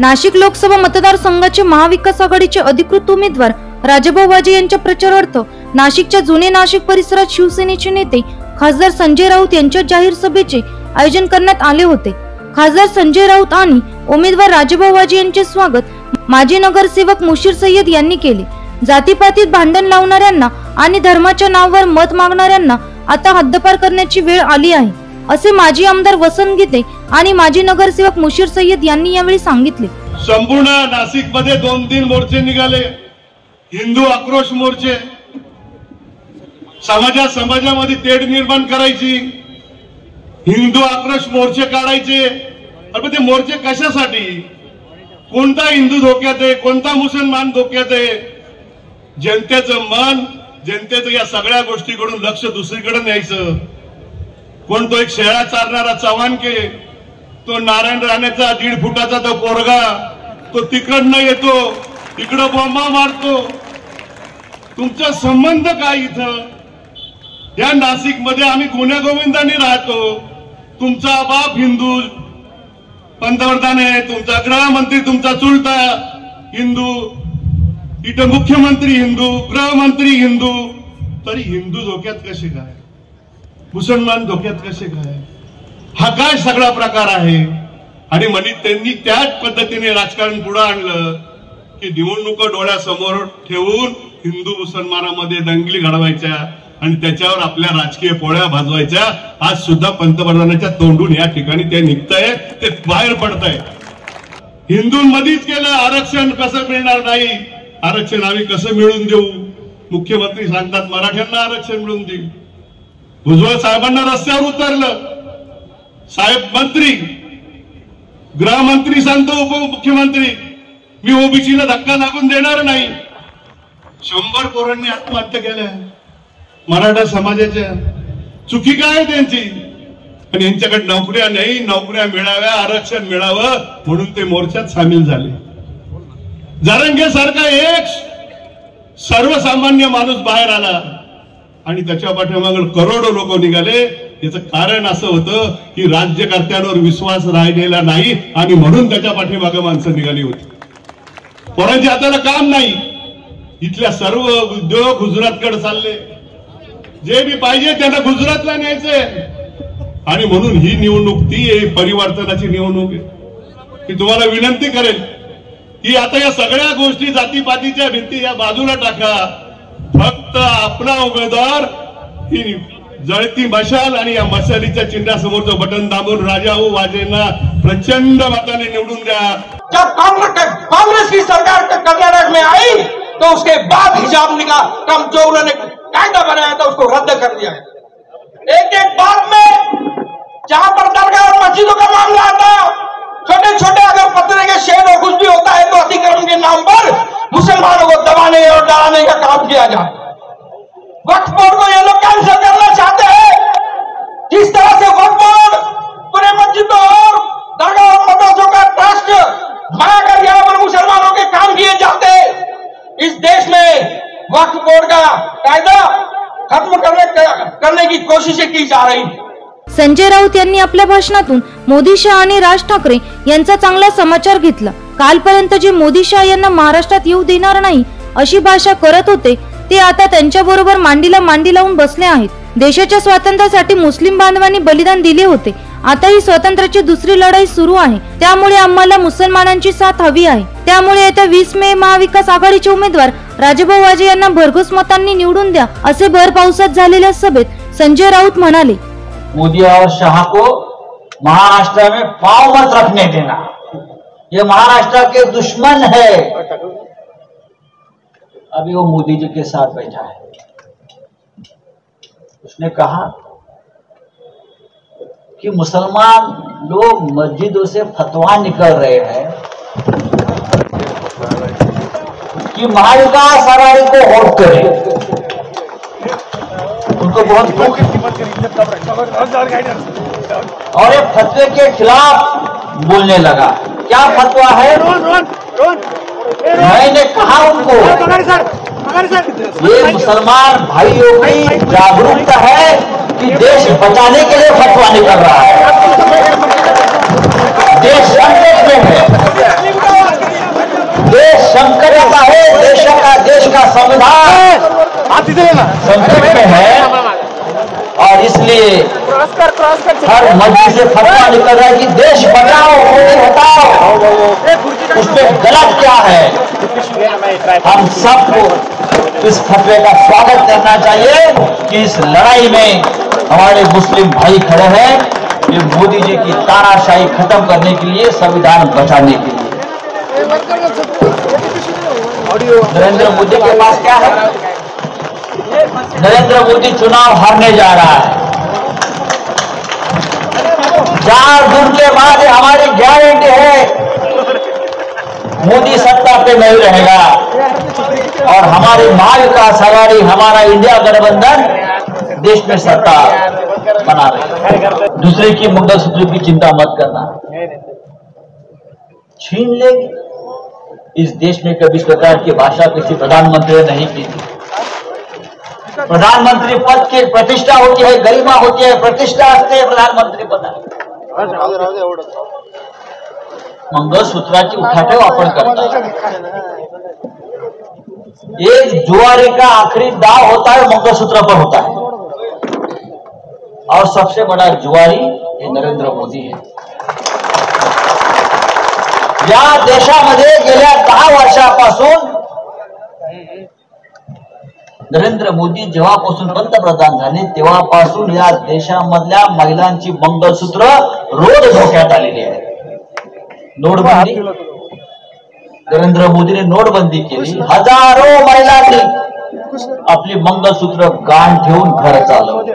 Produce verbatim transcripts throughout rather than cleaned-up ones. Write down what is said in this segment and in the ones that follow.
नाशिक लोकसभा मतदारसंघाचे महाविकास आघाडीचे अधिकृत उमेदवार राजाभाऊ वाजे यांच्या प्रचारार्थ नाशिकच्या जुने नाशिक परिसरात शिवसेनेचे नेते खासदार संजय राऊत यांच्या जाहीर सभेचे आयोजन करण्यात आले होते। खासदार संजय राऊत आणि उमेदवार राजाभाऊ वाजे यांचे स्वागत माजी नगरसेवक मुशीर सय्यद यांनी केले। जातीपातीत भांडण लावणाऱ्यांना आणि धर्माच्या नावावर मत मागणाऱ्यांना आता हद्दपार करण्याची वेळ आली आहे, असे माजी आमदार वसंत गीते आणि माजी नगरसेवक मुशीर सय्यद यांनी यावेळी सांगितले। संपूर्ण नाशिक मध्ये दोन तीन मोर्चे निघाले, हिंदू आक्रोश मोर्चे, समाजा समाजामध्ये तेढ निर्माण करायची, हिंदू आक्रोश मोर्चे काढायचे। अरे ते मोर्चे कशासाठी? कोणता हिंदू धोक्यात आहे, कोणता मुसलमान धोक्यात आहे? जनतेचं मन, जनतेचं या सगळ्या गोष्टीकडून लक्ष दुसरीकडे न्यायचं। कोण तो एक शेळा चारणारा चव्हाणके, तो नारायण राणेचा दीड फुटाचा तो पोरगा, तो तिकडनं येतो, इकडं बॉम्बा मारतो। तुमचा संबंध काय? इथं या नाशिक मध्ये आम्ही गुन्ह्या गोविंदांनी राहतो। तुमचा बाप हिंदू पंतप्रधान आहे, तुमचा गृहमंत्री तुमचा चुलता हिंदू, इथं मुख्यमंत्री हिंदू, गृहमंत्री हिंदू, तरी हिंदू धोक्यात कसे काय, मुसलमान धोक्यात कसे काय? हा काय सगळा प्रकार आहे? आणि म्हणजे त्यांनी त्याच पद्धतीने राजकारण पुढे आणलं की निवडणुका डोळ्यासमोर ठेवून हिंदू मुसलमानामध्ये दंगली घडवायच्या आणि त्याच्यावर आपल्या राजकीय पोळ्या भाजवायच्या। आज सुद्धा पंतप्रधानाच्या तोंडून या ठिकाणी ते निघतंय, ते बाहेर पडतंय। हिंदूंमध्येच केलं आरक्षण कसं मिळणार नाही, आरक्षण आम्ही कसं मिळवून देऊ? मुख्यमंत्री सांगतात मराठ्यांना आरक्षण मिळवून देऊ। भुजबळ साहेबांना रस्त्यावर उतरलं, साहेब मंत्री, गृहमंत्री सांगतो उपमुख्यमंत्री मी ओबीसीला धक्का लागून देणार नाही। शंभर पोरांनी आत्महत्या केल्या मराठा समाजाच्या। चुकी काय त्यांची? आणि यांच्याकडे नोकऱ्या नाही, नोकऱ्या मिळाव्या, आरक्षण मिळावं म्हणून ते मोर्चात सामील झाले। जरंगे सारखा एक सर्वसामान्य माणूस बाहेर आला आणि त्याच्या पाठीमागे करोडो लोक निघाले। याचं कारण असं होतं की राज्यकर्त्यांवर विश्वास राहिलेला नाही आणि म्हणून त्याच्या पाठीमागे माणसं निघाली होती। पोरांच्या हाताला काम नाही, इथल्या सर्व उद्योग गुजरातकडे चालले, जे बी पाहिजे त्यांना गुजरातला न्यायचंय। आणि म्हणून ही निवडणूक ती परिवर्तनाची निवडणूक आहे। मी तुम्हाला विनंती करेल की आता या सगळ्या गोष्टी जातीपातीच्या भिंती या बाजूला टाका, फक्त आपला उमेदवार ही जळती मशाल आणि या मशालीच्या चिन्हासमोरचं बटन दाबून राजाभाऊ वाजेंना प्रचंड मताने निवडून द्या। जब कांग्रेस की सरकार कर्नाटक में आई तो उसके बाद हिजाब निकाह कम जो उन्होंने कायदा बनाया था उसको रद्द कर दिया है। एक एक बात में जहां पर दरगाह और मस्जिदों का मामला आता, छोटे छोटे अगर पत्थर के शेर और कुछ भी होता है तो अतिक्रमण के नाम पर मुसलमानों को दबाने और डराने का काम किया जाए। वक्फ बोर्ड को ये लोग कैंसिल करना चाहते हैं। जिस तरह से वक्फ बोर्ड पूरे मस्जिदों और दरगाह और मदरसों का ट्रस्ट बनाकर यहाँ पर मुसलमानों के काम किए जाते हैं, इस देश में वक्फ बोर्ड का कायदा खत्म करने करने की कोशिशें की जा रही। संजय राऊत यांनी आपल्या भाषणातून मोदी शाह आणि राज ठाकरे यांचा चांगला समाचार घेतला। कालपर्यंत जे मोदी शाह यांना महाराष्ट्रात येऊ देणार नाही अशी भाषा करत होते, ते आता त्यांच्या बरोबर मांडीला मांडी लावून बसले आहेत। देशाच्या स्वातंत्र्यासाठी मुस्लिम बांधवांनी बलिदान दिले होते, आता ही स्वातंत्र्याची दुसरी लढाई सुरू आहे, त्यामुळे आम्हाला मुसलमानांची साथ हवी आहे। त्यामुळे येत्या वीस मे महाविकास आघाडीचे उमेदवार राजाभाऊ वाजे यांना भरघोस मतांनी निवडून द्या, असे भर पावसात झालेल्या सभेत संजय राऊत म्हणाले। मोदी और शाह को महाराष्ट्र में पांव मत रखने देना, ये महाराष्ट्र के दुश्मन है। अभी वो मोदी जी के साथ बैठा है, उसने कहा कि मुसलमान लोग मस्जिदों से फतवा निकल रहे हैं कि महाविकास आघाड़ी को वोट करें। उनको बहुत दुख और ये फतवे के खिलाफ बोलने लगा। क्या फतवा है? मैंने कहा उनको ये मुसलमान भाइयों की जागरूकता है कि देश बचाने के लिए फतवा निकल रहा है, देश संकट में है। देश संकट आहे, देश का देश का संविधान संकट में है और इसलिए हर मस्जिद से फतवा निकल रहा है कि देश बचाओ मोदी हटाओ। उसमें गलत क्या है? हम सबको इस फतवे का स्वागत करना चाहिए कि इस लड़ाई में हमारे मुस्लिम भाई खड़े हैं, ये मोदी जी की तानाशाही खत्म करने के लिए, संविधान बचाने के लिए। नरेंद्र मोदी के पास क्या है? नरेंद्र मोदी चुनाव हारने जा रहा है। चार दिन के बाद हमारी गारंटी है मोदी सत्ता पे नहीं रहेगा और हमारी महाविकास आघाड़ी, हमारा इंडिया गठबंधन देश में सत्ता बना रहे। दूसरे की मंगलसूत्र की चिंता मत करना, छीन लेंगे। इस देश में कभी इस प्रकार की भाषा किसी प्रधानमंत्री ने नहीं की थी। प्रधानमंत्री पद की प्रतिष्ठा होती है, गरिमा होती है, प्रतिष्ठा असते है प्रधानमंत्री पदाची। मंगलसूत्राची उठाठेव आपण करता। एक जुआरी का आखिरी दाव होता है, मंगलसूत्र पर होता है और सबसे बड़ा जुआरी ये नरेंद्र मोदी है। या देशामध्ये गेल्या दहा वर्षापासून नरेंद्र मोदी जेव्हापासून पंतप्रधान झाले तेव्हापासून या देशामधल्या महिलांची मंगलसूत्र रोज धोक्यात आलेली आहे। नोटबंदी, नरेंद्र मोदीने नोटबंदी केली, हजारो महिलांनी आपली मंगलसूत्र गाण ठेवून घर चालवले।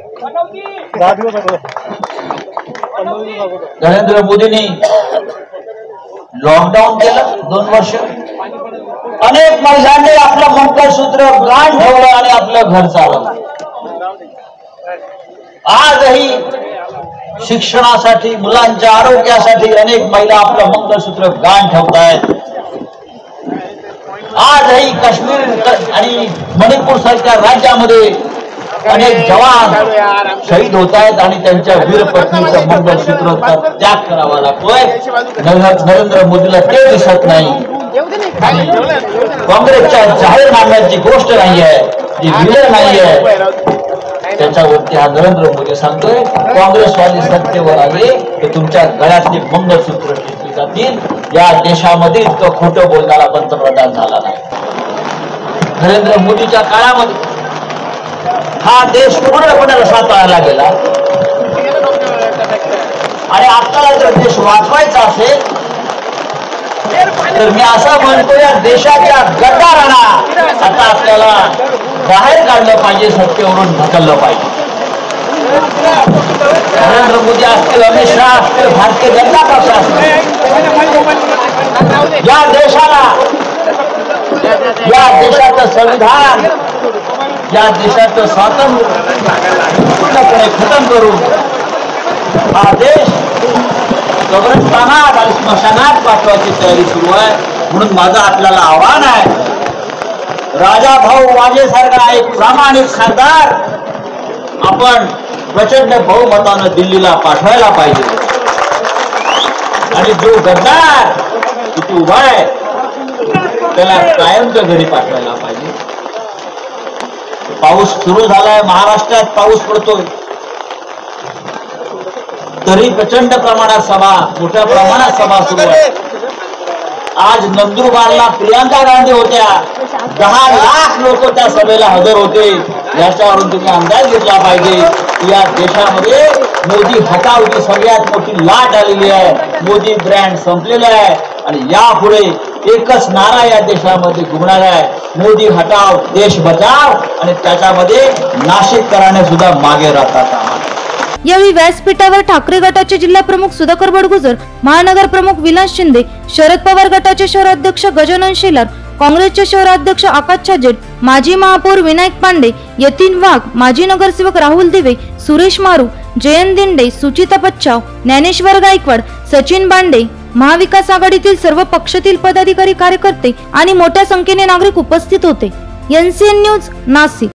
नरेंद्र मोदींनी लॉकडाऊन केलं दोन वर्ष, अनेक महिलांनी आपलं मंगलसूत्र गाण ठेवलं आणि आपलं घर चालवलं। आजही शिक्षणासाठी, मुलांच्या आरोग्यासाठी अनेक महिला आपलं मंगलसूत्र गाण ठेवतायत। आजही काश्मीर आणि मणिपूर सारख्या राज्यामध्ये अनेक जवान शहीद होत आहेत आणि त्यांच्या वीर पत्नीचं मंगलसूत्र त्याग करावा लागतोय। नरेंद्र मोदीला ते दिसत नाही। काँग्रेसच्या जाहीरनाम्याची गोष्ट नाहीये, ती विलय नाहीये, त्याच्यावरती हा नरेंद्र मोदी सांगतोय काँग्रेसवादी सत्तेवर आले तर तुमच्या गळ्यातली मंगलसूत्र घेतली जातील। या देशामध्ये इतकं खोटं बोलणारा पंतप्रधान झाला नाही। नरेंद्र मोदीच्या काळामध्ये हा देश पूर्णपणे रसातळाला गेला आणि आपल्याला जर देश वाचवायचा असेल तर मी असं म्हणतो या देशाच्या गद्दारांना आता आपल्याला बाहेर काढलं पाहिजे, सत्तेवरून ढकललं पाहिजे। नरेंद्र मोदी असतील, अमित शहा असतील, भारतीय जनता पक्ष असतील, या देशाला, या देशाचं संविधान, या देशाचं स्वातंत्र्य पूर्णपणे खतम करून हा देश कब्रस्तानात आणि स्मशानात पाठवायची तयारी सुरू आहे। म्हणून माझं आपल्याला आव्हान आहे, राजा भाऊ वाजे सारखा एक प्रामाणिक खासदार आपण प्रचंड बहुमतानं दिल्लीला पाठवायला पाहिजे आणि जो गद्दार तिथे उभा आहे त्याला कायमच्या घरी पाठवायला पाहिजे। पाऊस सुरू झालाय, महाराष्ट्रात पाऊस पडतोय, तरी प्रचंड प्रमाणात सभा, मोठ्या प्रमाणात सभा सुरू आहे। आज नंदुरबारला प्रियंका गांधी होत्या, दहा लाख लोक त्या सभेला हजर होते। याच्यावरून तुम्ही अंदाज घेतला पाहिजे की या देशामध्ये मोदी हटावची सगळ्यात मोठी लाट आलेली आहे। मोदी ब्रँड संपलेला आहे आणि यापुढे एकच नारा या देशामध्ये घुमणार आहे, मोदी हटाव देश बचाव, आणि त्याच्यामध्ये नाशिककरांनी सुद्धा मागे राहतात। यावेळी व्यासपीठावर ठाकरे गटाचे जिल्हा प्रमुख सुधाकर बडगुजर, महानगर प्रमुख विलास शिंदे, शरद पवार गटाचे शहराध्यक्ष गजानन शेलार, काँग्रेसचे शहराध्यक्ष आकाश छाजेड, माजी महापौर विनायक पांडे, यतीन वाघ, माजी नगरसेवक राहुल दिवे, सुरेश मारू, जयंत दिंडे, सुचिता पच्चाव, ज्ञानेश्वर गायकवाड, सचिन बांडे, महाविकास आघाडीतील सर्व पक्षातील पदाधिकारी, कार्यकर्ते आणि मोठ्या संख्येने नागरिक उपस्थित होते। NCN news, Nashik.